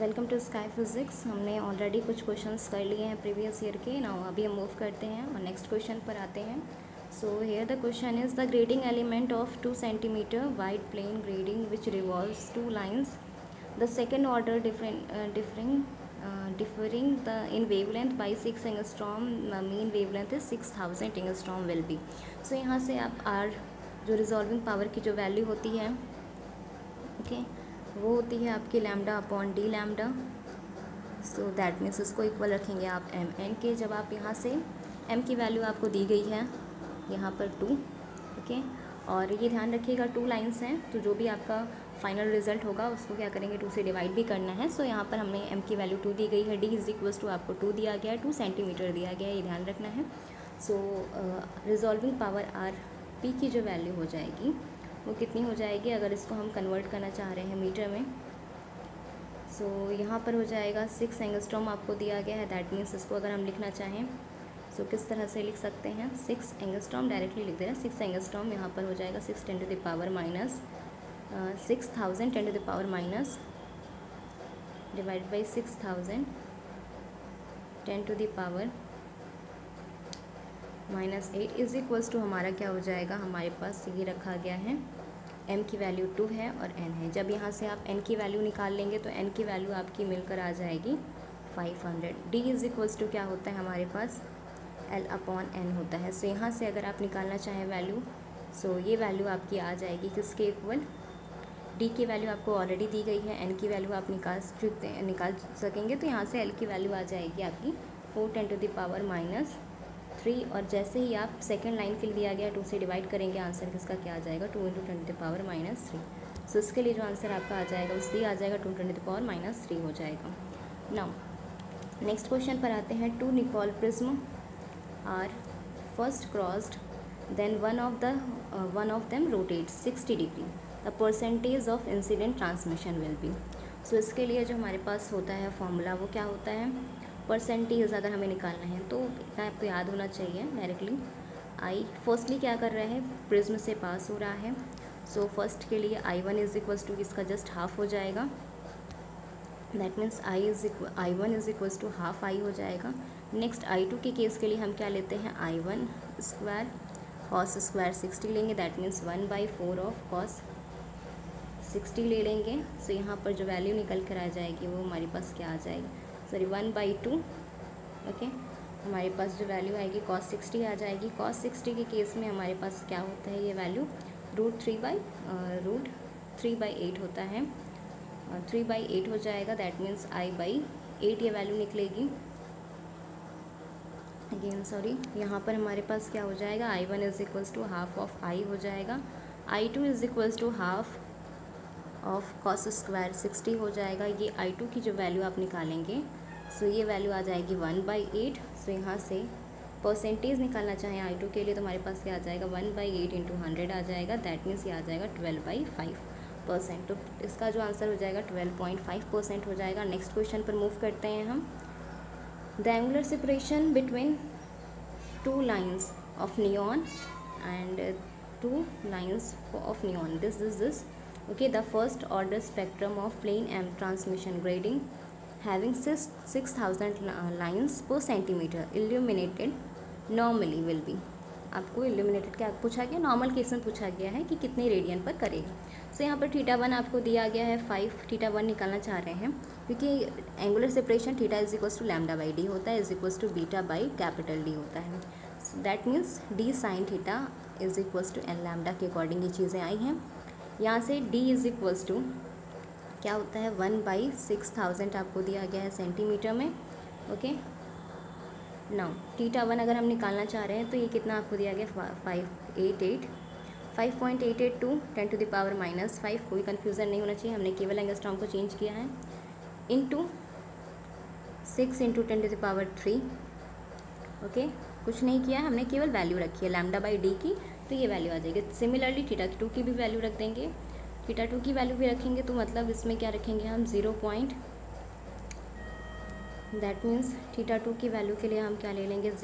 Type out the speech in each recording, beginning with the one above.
Welcome to Sky physics. हमने already कुछ questions कर लिए हैं प्रीवियस ईयर के। नाउ अभी हम मूव करते हैं और नेक्स्ट क्वेश्चन पर आते हैं। So here the question is the grating element of 2 cm wide plane grating which revolves 2 lines the second order differing the in wavelength by 6 angstrom mean wavelength is 6000 angstrom will be. So यहाँ से आप are जो resolving power की जो value होती है वो होती है आपकी lambda upon D lambda. So that means उसको इक्वल रखेंगे आप एम एन के। जब आप यहाँ से एम की वैल्यू आपको दी गई है यहाँ पर 2, और ये ध्यान रखिएगा 2 लाइन्स हैं, तो जो भी आपका फाइनल रिजल्ट होगा उसको क्या करेंगे 2 से डिवाइड भी करना है। सो यहाँ पर हमने एम की वैल्यू 2 दी गई है, डी इज इक्वल्स टू आपको 2 दिया गया है, 2 सेंटीमीटर दिया गया है, ये ध्यान रखना है। So resolving power R P की जो वैल्यू हो जाएगी वो कितनी हो जाएगी अगर इसको हम कन्वर्ट करना चाह रहे हैं मीटर में। सो यहाँ पर हो जाएगा 6 एंगस्ट्रॉम आपको दिया गया है। दैट मीन्स इसको अगर हम लिखना चाहें किस तरह से लिख सकते हैं, 6 एंगस्ट्रॉम डायरेक्टली लिख दे रहे हैं। 6 एंगस्ट्रॉम यहाँ पर हो जाएगा 6 × 10⁻⁻, 6000 × 10⁻⁻, divide by 6000 10⁻⁻8 is equals to हमारा क्या हो जाएगा, हमारे पास ये रखा गया है m की वैल्यू 2 है और n है। जब यहाँ से आप n की वैल्यू निकाल लेंगे तो n की वैल्यू आपकी मिलकर आ जाएगी 500। d इज इक्वल्स टू क्या होता है हमारे पास l अपॉन n होता है। सो यहाँ से अगर आप निकालना चाहें वैल्यू, ये वैल्यू आपकी आ जाएगी किसके इक्वल, d की वैल्यू आपको ऑलरेडी दी गई है, n की वैल्यू आप निकाल सकेंगे। तो यहाँ से l की वैल्यू आ जाएगी आपकी 4 × 10⁻³ और जैसे ही आप सेकेंड लाइन के लिए दिया गया 2 से डिवाइड करेंगे, आंसर किसका क्या आ जाएगा 2 × 10⁻³ सो इसके लिए जो आंसर आपका आ जाएगा उससे आ जाएगा 2 × 10⁻³ हो जाएगा। नाउ नेक्स्ट क्वेश्चन पर आते हैं। 2 Nicol prism are first crossed then one of them rotates 60 degree, the percentage of incident transmission will be. So इसके लिए जो हमारे पास होता है फॉर्मूला वो क्या होता है, परसेंटेज अगर हमें निकालना है तो इतना आपको याद होना चाहिए डायरेक्टली। आई फर्स्टली क्या कर रहा है, प्रिज्म से पास हो रहा है। सो फर्स्ट के लिए I1 इज इक्वल्स टू इसका जस्ट हाफ हो जाएगा। That means I1 is equals to half I हो जाएगा। नेक्स्ट I2 के केस के लिए हम क्या लेते हैं, I1 स्क्वायर कॉस स्क्वायर 60 लेंगे। दैट मीन्स 1/4 ऑफ कॉस 60 ले लेंगे। सो यहाँ पर जो वैल्यू निकल कर आ जाएगी वो हमारे पास क्या आ जाएगी, 1/2 हमारे पास जो वैल्यू आएगी cos 60 आ जाएगी। cos 60 के केस में हमारे पास क्या होता है, ये वैल्यू √3/8 होता है, 3/8 हो जाएगा। दैट मीन्स I/8 ये वैल्यू निकलेगी। अगेन सॉरी, यहाँ पर हमारे पास क्या हो जाएगा, I1 is equals to half of I हो जाएगा, I2 is equals to half of cos square 60 हो जाएगा। ये I2 की जो वैल्यू आप निकालेंगे ये वैल्यू आ जाएगी 1/8। यहाँ से परसेंटेज निकालना चाहें I2 के लिए तो हमारे पास क्या आ जाएगा 1/8 × 100 आ जाएगा। दैट मीन्स ये आ जाएगा 12/5%। तो इसका जो आंसर हो जाएगा 12.5% हो जाएगा। नेक्स्ट क्वेश्चन पर मूव करते हैं हम। The angular separation between 2 lines of neon and 2 lines of neon this the first order spectrum of plane M transmission grading having 6000 lines per centimeter illuminated normally will be। आपको illuminated क्या पूछा गया, normal case में पूछा गया है कि कितने रेडियन पर करेगा। सो यहाँ पर θ1 आपको दिया गया है 5, θ1 निकालना चाह रहे हैं क्योंकि angular separation θ is equals to λ/d होता है, इज इक्वल्स टू β/D होता है। That means d sin θ is equals to n λ के अकॉर्डिंग ये चीज़ें आई हैं। यहाँ से d इज इक्वल्स टू क्या होता है 1/6000 आपको दिया गया है सेंटीमीटर में। नाउ θ1 अगर हम निकालना चाह रहे हैं तो ये कितना आपको दिया गया 5.882 10⁻⁻5। कोई कन्फ्यूज़न नहीं होना चाहिए, हमने केवल एंगस्ट्रॉम को चेंज किया है, इंटू 6 × 10⁻³ कुछ नहीं किया है, हमने केवल वैल्यू रखी है λ/d की, तो ये वैल्यू आ जाएगी। सिमिलरली θ2 की भी वैल्यू रख देंगे, θ2 की वैल्यू भी रखेंगे तो मतलब इसमें क्या रखेंगे हम 0. दैट मीन्स θ2 की वैल्यू के लिए हम क्या ले लेंगे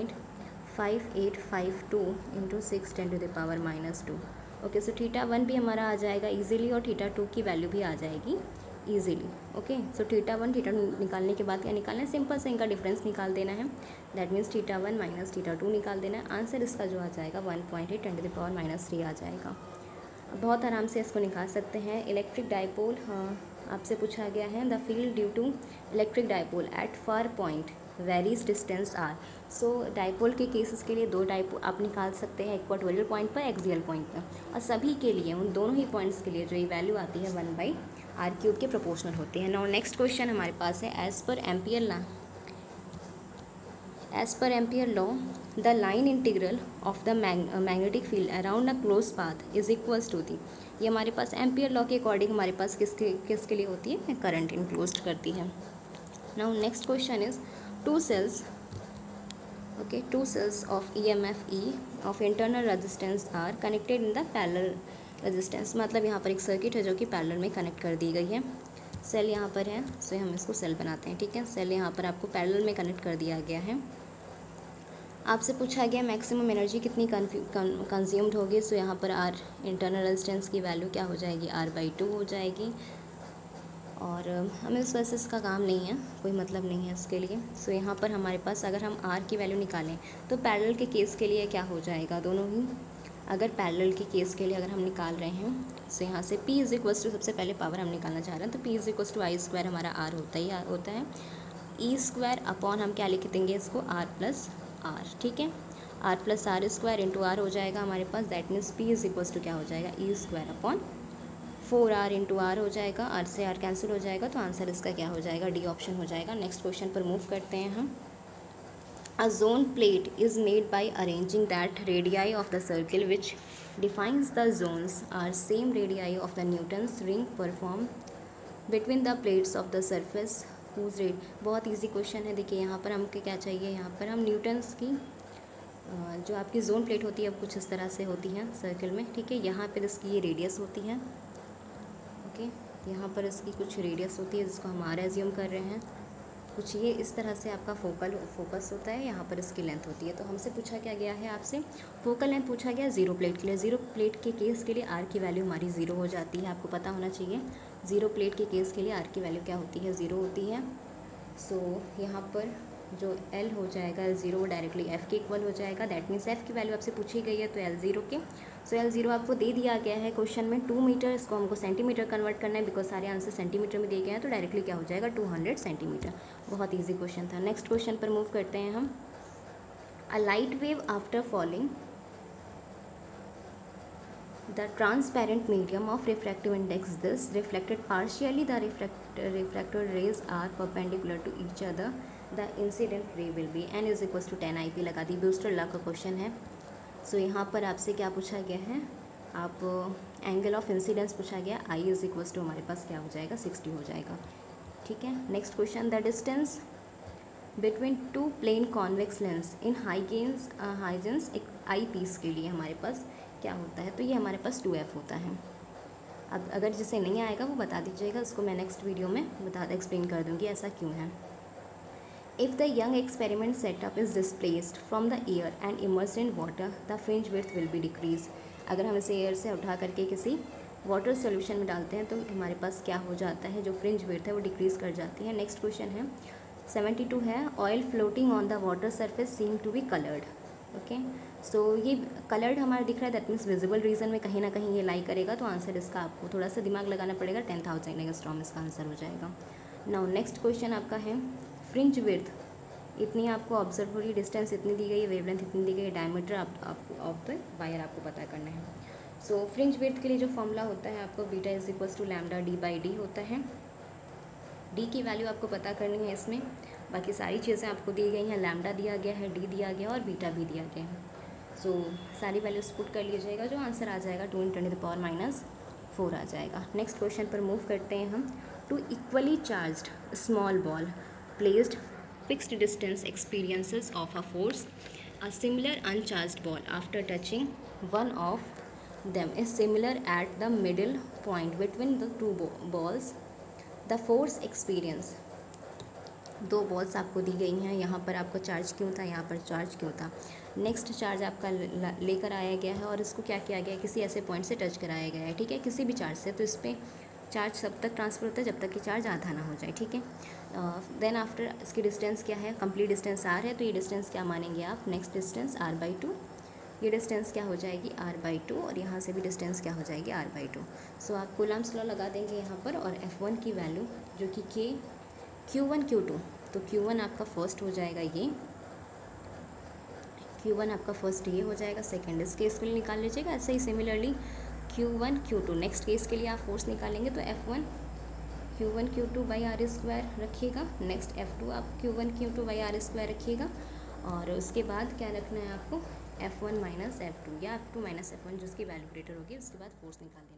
0.5852 × 6 10⁻²। सो θ1 भी हमारा आ जाएगा इजीली और θ2 की वैल्यू भी आ जाएगी easily. Okay, so theta 1 theta 2 निकालने के बाद क्या निकालना है, सिंपल से इनका डिफरेंस निकाल देना है। That means theta 1 minus theta 2 निकाल देना है। आंसर इसका जो आ जाएगा 1.8 × 10⁻³ आ जाएगा। बहुत आराम से इसको निकाल सकते हैं। इलेक्ट्रिक डाइपोल, हाँ आपसे पूछा गया है, the field due to electric dipole at far point varies distance R. So dipole के केसेस के लिए दो डाइपोल आप निकाल सकते हैं, इक्वाटोरियल पॉइंट पर, एक्सियल पॉइंट पर, और सभी के लिए उन दोनों ही पॉइंट्स के लिए जो ये वैल्यू आती है 1/r³ के प्रोपोर्शनल होती है। नाउ नेक्स्ट क्वेश्चन हमारे पास है, एज पर Ampere law the line integral of the magnetic field around a close path is equals to दी। ये हमारे पास एम्पियर लॉ के अकॉर्डिंग हमारे पास किसके लिए होती है, करंट इनक्लोज करती है। Now next question is two cells of EMF E of internal resistance are connected in the parallel resistance। मतलब यहाँ पर एक सर्किट है जो कि पैरेलल में कनेक्ट कर दी गई है। सेल यहाँ पर है, सो हम इसको सेल बनाते हैं, ठीक है। सेल यहाँ पर आपको पैरेलल में कनेक्ट कर दिया गया है। आपसे पूछा गया मैक्सिमम एनर्जी कितनी कंज्यूम्ड होगी। सो यहाँ पर आर इंटरनल रेजिस्टेंस की वैल्यू क्या हो जाएगी, R/2 हो जाएगी। और हमें उस वजह से इसका काम नहीं है, कोई मतलब नहीं है इसके लिए। सो यहाँ पर हमारे पास अगर हम R की वैल्यू निकालें तो पैरेलल के केस के लिए क्या हो जाएगा, दोनों ही अगर पैरेलल के केस के लिए अगर हम निकाल रहे हैं, सो यहाँ से P इज इक्वल्स टू, सबसे पहले पावर हम निकालना चाह रहे हैं, तो P is equals to I² हमारा R होता है। E² अपॉन हम क्या लिख देंगे इसको, R+R, ठीक है। R+R² इंटू R हो जाएगा हमारे पास। That means P is equals to क्या हो जाएगा, E² upon 4R into R हो जाएगा। R से R कैंसिल हो जाएगा, तो आंसर इसका क्या हो जाएगा, डी ऑप्शन हो जाएगा। नेक्स्ट क्वेश्चन पर मूव करते हैं हम। A zone plate is made by arranging that radii of the circle which defines the zones are same radii of the Newton's ring perform between the plates of the surface whose red. बहुत easy question है। देखिए यहाँ पर हमको क्या चाहिए, यहाँ पर हम न्यूटन्स की जो आपकी जोन प्लेट होती है वो कुछ इस तरह से होती है सर्किल में, ठीक है। यहाँ पर इसकी ये रेडियस होती है, यहाँ पर इसकी कुछ रेडियस होती है जिसको हम R एज्यूम कर रहे हैं। कुछ ये इस तरह से आपका फोकस होता है, यहाँ पर इसकी लेंथ होती है। तो हमसे पूछा क्या गया है, आपसे फोकल लेंथ पूछा गया जीरो प्लेट के लिए। जीरो प्लेट के केस के लिए R की वैल्यू हमारी 0 हो जाती है, आपको पता होना चाहिए। जीरो प्लेट के केस के लिए R की वैल्यू क्या होती है, 0 होती है। सो यहाँ पर जो L हो जाएगा L0 वो डायरेक्टली F के इक्वल हो जाएगा। दैट मीन्स F की वैल्यू आपसे पूछी गई है तो L0 के। सो L0 आपको दे दिया गया है क्वेश्चन में 2 मीटर, इसको हमको सेंटीमीटर कन्वर्ट करना है बिकॉज सारे आंसर सेंटीमीटर में दिए गए हैं, तो डायरेक्टली क्या हो जाएगा 200 सेंटीमीटर। बहुत ईजी क्वेश्चन था। नेक्स्ट क्वेश्चन पर मूव करते हैं हम। A light wave after falling the transparent medium of refractive index this reflected partially the refracted rays are perpendicular to each other the incident ray will be n is equals to 10 IP लगा दी। Brewster law का question है। So यहाँ पर आपसे क्या पूछा गया है, आप एंगल ऑफ इंसिडेंस पूछा गया, I इज इक्वल्स टू हमारे पास क्या हो जाएगा 60 हो जाएगा, ठीक है। Next question, the distance between two plane convex lens in Huygens एक आई पीस के लिए हमारे पास क्या होता है, तो ये हमारे पास 2F होता है। अब अगर जिसे नहीं आएगा वो बता दीजिएगा, उसको मैं नेक्स्ट वीडियो में एक्सप्लेन कर दूँगी ऐसा क्यों है। If the Young experiment setup is displaced from the air and immersed in water the fringe width will be decrease. अगर हम इसे एयर से उठा करके किसी वाटर सोल्यूशन में डालते हैं तो हमारे पास क्या हो जाता है, जो फ्रिंज विड्थ है वो डिक्रीज़ कर जाती है। नेक्स्ट क्वेश्चन है 72 है, oil floating on the water surface seem to be coloured. Okay, so ये कलर्ड हमारा दिख रहा है, दैट मीन्स विजिबल रीजन में कहीं ना कहीं ये लाई करेगा, तो आंसर इसका आपको थोड़ा सा दिमाग लगाना पड़ेगा। 10,000 एंगस्ट्रॉम इसका आंसर हो जाएगा। नाउ नेक्स्ट क्वेश्चन आपका है, फ्रिंज विड्थ इतनी आपको ऑब्जर्व हो रही, डिस्टेंस इतनी दी गई है, वेवलेंथ इतनी दी गई है, डायमीटर ऑफ द वायर आपको पता करना है। सो फ्रिंज विड्थ के लिए जो फॉर्मूला होता है आपको beta is equals to lambda d/d होता है। डी की वैल्यू आपको पता करनी है इसमें, बाकी सारी चीज़ें आपको दी गई हैं, लैम्डा दिया गया है, डी दिया गया और बीटा भी दिया गया है। सो सारी वैल्यूज पुट कर लीजिएगा, जो आंसर आ जाएगा 2 × 10⁻⁴ आ जाएगा। नेक्स्ट क्वेश्चन पर मूव करते हैं हम। Two equally charged small ball placed fixed distance experiences of a force a similar uncharged ball after touching one of them is similar at the middle point between the two balls the force experience. दो balls आपको दी गई हैं, यहाँ पर आपको charge क्यों था, यहाँ पर चार्ज क्यों था। नेक्स्ट चार्ज आपका लेकर आया गया है और इसको क्या किया गया है, किसी ऐसे पॉइंट से टच कराया गया है, ठीक है, किसी भी चार्ज से। तो इस पर चार्ज तब तक ट्रांसफ़र होता है जब तक कि चार्ज आधा ना हो जाए, ठीक है। देन आफ्टर इसकी डिस्टेंस क्या है, कंप्लीट डिस्टेंस आर है, तो ये डिस्टेंस क्या मानेंगे आप, नेक्स्ट डिस्टेंस r/2, ये डिस्टेंस क्या हो जाएगी r/2, और यहाँ से भी डिस्टेंस क्या हो जाएगी r/2। सो आप कूलम्ब्स लॉ लगा देंगे यहाँ पर, और F1 की वैल्यू जो कि Q1 Q2, तो Q1 आपका फर्स्ट हो जाएगा, ये Q1 आपका फर्स्ट ये हो जाएगा, सेकेंड इस केस के लिए निकाल लीजिएगा। ऐसे ही similarly Q1 Q2 next case के लिए आप फोर्स निकालेंगे, तो F1 Q1 Q2/r² रखिएगा, नेक्स्ट F2 आप Q1 Q2/r² रखिएगा, और उसके बाद क्या रखना है आपको, F1 - F2 या F2 - F1 जिसकी वैल्यू ग्रेटर होगी, उसके बाद फोर्स निकाल देना।